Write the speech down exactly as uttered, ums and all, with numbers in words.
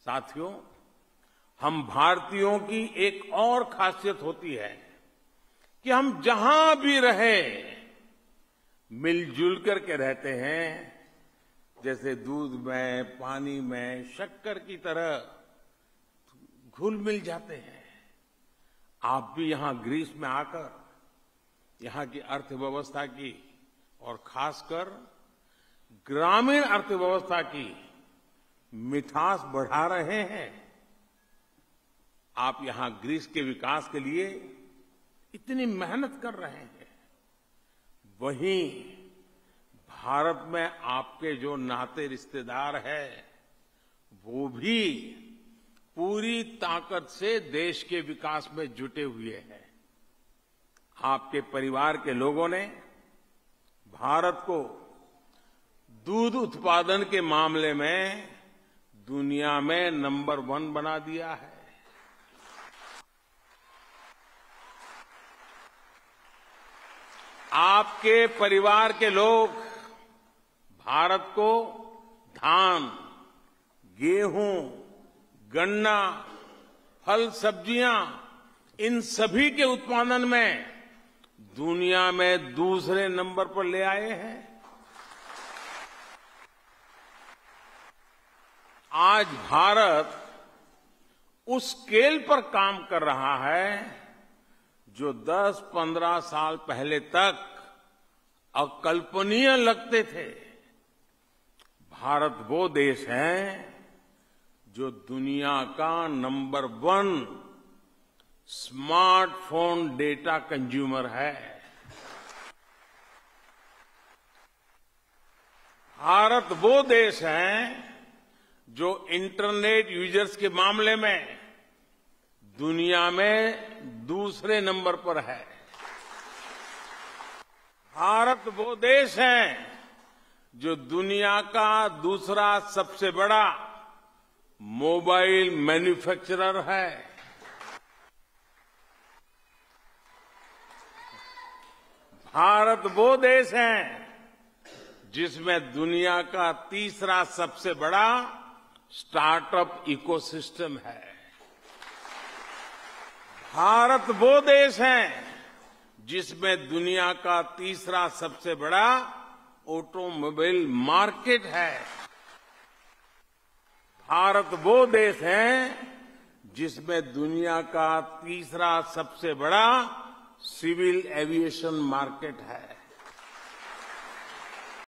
साथियों, हम भारतीयों की एक और खासियत होती है कि हम जहां भी रहे मिलजुल करके रहते हैं। जैसे दूध में, पानी में, शक्कर की तरह घुल मिल जाते हैं। आप भी यहां ग्रीस में आकर यहां की अर्थव्यवस्था की और खासकर ग्रामीण अर्थव्यवस्था की मिठास बढ़ा रहे हैं। आप यहां ग्रीस के विकास के लिए इतनी मेहनत कर रहे हैं, वहीं भारत में आपके जो नाते रिश्तेदार हैं, वो भी पूरी ताकत से देश के विकास में जुटे हुए हैं। आपके परिवार के लोगों ने भारत को दूध उत्पादन के मामले में दुनिया में नंबर वन बना दिया है। आपके परिवार के लोग भारत को धान, गेहूं, गन्ना, फल, सब्जियां, इन सभी के उत्पादन में दुनिया में दूसरे नंबर पर ले आए हैं। आज भारत उस स्केल पर काम कर रहा है जो दस पंद्रह साल पहले तक अकल्पनीय लगते थे। भारत वो देश है जो दुनिया का number one smartphone data consumer है। भारत वो देश है जो इंटरनेट यूजर्स के मामले में दुनिया में दूसरे नंबर पर है। भारत वो देश है जो दुनिया का दूसरा सबसे बड़ा मोबाइल मैन्युफैक्चरर है। भारत वो देश है जिसमें दुनिया का तीसरा सबसे बड़ा स्टार्टअप इकोसिस्टम है। भारत वो देश है जिसमें दुनिया का तीसरा सबसे बड़ा ऑटोमोबाइल मार्केट है। भारत वो देश है जिसमें दुनिया का तीसरा सबसे बड़ा सिविल एविएशन मार्केट है।